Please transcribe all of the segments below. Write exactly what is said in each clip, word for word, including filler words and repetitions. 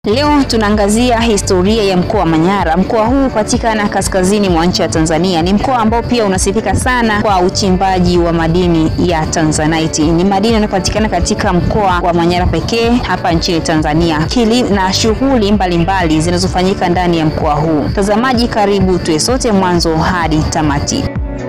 Leo tunaangazia historia ya mkoa wa Manyara. Mkoa huu hupatikana kaskazini mwa nchi ya Tanzania. Ni mkoa ambao pia unasifika sana kwa uchimbaji wa madini ya Tanzanite. Ni madini yanayopatikana katika mkoa wa Manyara pekee hapa nchini Tanzania. Kili na shughuli mbalimbali zinazofanyika ndani ya mkoa huu. Mtazamaji, karibu tuwe sote mwanzo hadi tamati.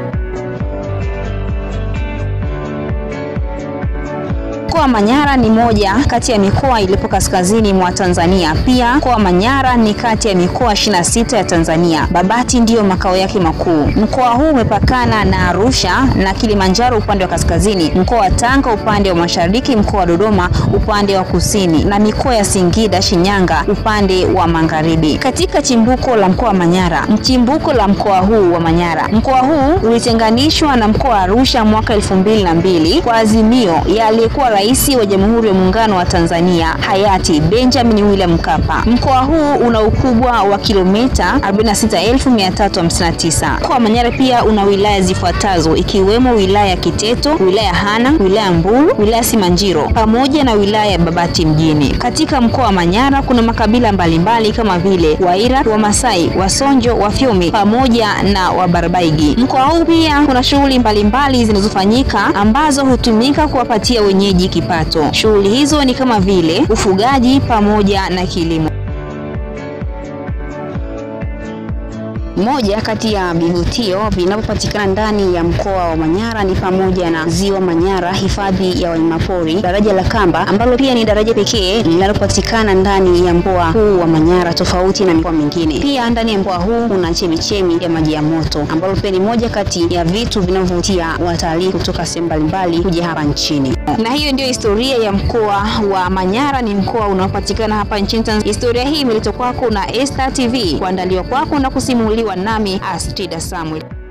Mkoa wa Manyara ni moja kati ya mikoa iliyopo kaskazini mwa Tanzania. Pia mkoa wa Manyara ni kati ya mikoa ishirini na sita ya Tanzania. Babati ndiyo makao yake makuu. Mkoa huu umepakana na Arusha na Kilimanjaro upande wa kaskazini, mkoa wa Tanga upande wa mashariki, mkoa wa Dodoma upande wa kusini na mikoa ya Singida, Shinyanga upande wa magharibi. Katika chimbuko la mkoa wa Manyara, mchimbuko la mkoa huu wa Manyara. Mkoa huu ulitenganishwa na mkoa wa Arusha mwaka elfu mbili na mbili kwa azimio ya aliyekuwa Rais wa Jamhuri ya Muungano wa Tanzania hayati Benjamin William Mkapa. Mkoa huu una ukubwa wa kilomita arobaini na sita elfu mia tatu hamsini na tisa. Mkoa wa Manyara pia una wilaya zifuatazo ikiwemo wilaya ya Kiteto, wilaya ya Hana, wilaya Mbulu, wilaya Simanjiro pamoja na wilaya ya Babati mjini. Katika mkoa wa Manyara kuna makabila mbalimbali kama vile Waira, Wamasai, Wasonjo, Wafyumi pamoja na Wabarbaigi. Mkoa huu pia kuna shughuli mbalimbali zinazofanyika ambazo hutumika kuwapatia wenyeji kipato. Shughuli hizo ni kama vile ufugaji pamoja na kilimo. Moja kati ya vivutio vinavyopatikana ndani ya mkoa wa Manyara ni pamoja na Ziwa Manyara, hifadhi ya wanyamapori, daraja la Kamba ambalo pia ni daraja pekee linalopatikana ndani ya mkoa huu wa Manyara tofauti na mikoa mingine. Pia ndani ya mkoa huu kuna chemichemi ya maji ya moto ambalo pia ni moja kati ya vitu vinavyovutia watalii kutoka sehemu mbalimbali kuja hapa nchini. Na hiyo ndio historia ya mkoa wa Manyara. Ni mkoa unaopatikana hapa nchini Tanzania. Historia hii imeletwa kwako na Esta T V, kuandaliwa kwako na kusimuliwa nami Astrida Samuel.